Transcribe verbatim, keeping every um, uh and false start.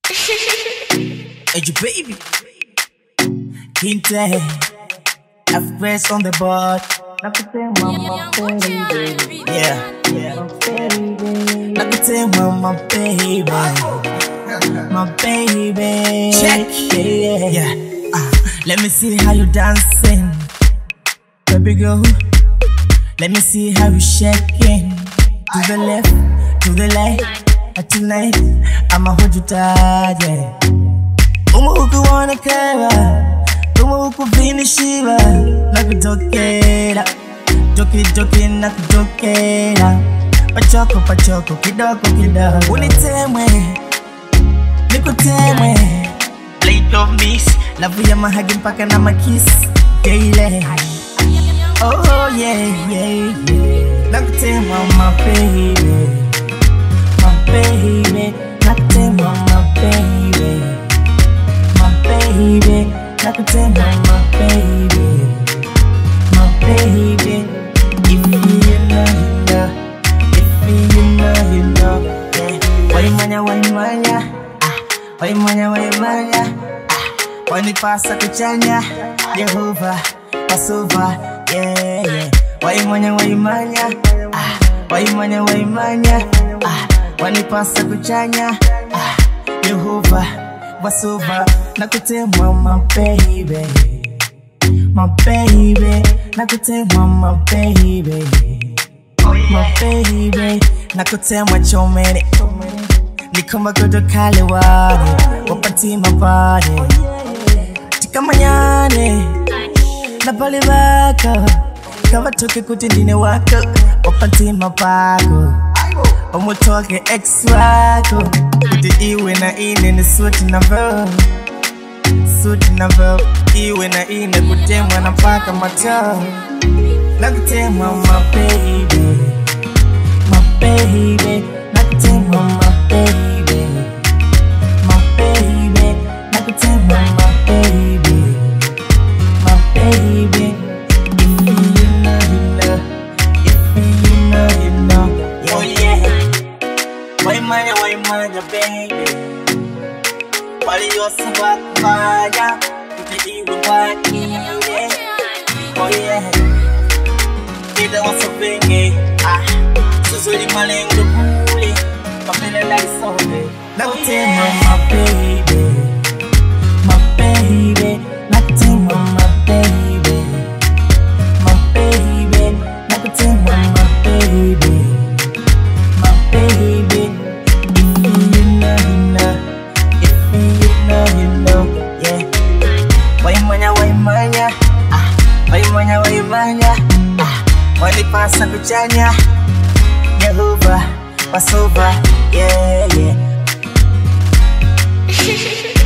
Hey, you baby. Ginty F-GRAYZ on the board. Yeah, yeah. Let me tell mama, baby, my baby. Check, yeah, yeah. Uh, let me see how you dancing, baby girl. Let me see how you shaking. To the left, to the right. Tonight, I'ma hold you tight, yeah. Umu uku wanna kara, umu uku finishiva. Nakutokera, toki toki nakutokera. Pachoko pachoko, kidoko kidoko. Unitemwe, nikutemwe. Plate of miss, love ya mahagi mpaka na makiss daily. Oh yeah, yeah, yeah. Nakutemwa my baby, my baby. Nakutemwa my baby, my baby. Nakutemwa my baby, my baby. If you know, you know. If you know, you know. Yeah. Waimanya, waimanya. Ah. Waimanya, waimanya. Ah. Wanipasa kuchanya. Jehovah, Passover. Yeah, yeah. Waimanya, waimanya. Ah. Waimanya, waimanya. Ah. Wanipasa kuchanya. Ah. Jehovah, Passover. Nakutemwa my baby, my baby. Nakutemwa my baby, my baby. Nakutemwa chomene. Nikomba kudo kale wade. Wapati mabade. Tikamanyane. Napali wako. Kawa toke kutindine wako. Wapati mabako. Omutoke ex wako. Kuti iwe na ine ni suti na vo. Suti na vo. Iwe na ine kutemwa na paka mato. Nakutemwa my baby, my baby. Nakutemwa my baby, my baby. Nakutemwa my baby, my baby. If you know, you know. If you know, you know. Yeah, oh yeah. Waimanya, waimanya, baby. Wali yosawa kufanya kuti iwe waki, yeah. Oh yeah. Ida wasopenge, ah. Susuri malengo kule, kapele like sobe. Nakutemwa my baby, my baby. Nakutemwa my baby, my baby. Nakutemwa my baby, my baby. If you know, you know. If you know, you know. Yeah. Waimanya, waimanya. Ah. Waimanya, waimanya. Ah. Wanipasa kuchanya. Jehovah, Passover. Yeah, yeah.